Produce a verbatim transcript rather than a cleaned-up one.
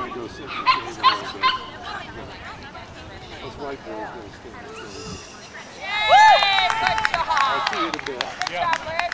going to go sit in the shade a little bit. This white boy's going to stand in the shade. Yay! Good job! I'll see you in a bit. Good job, Larry.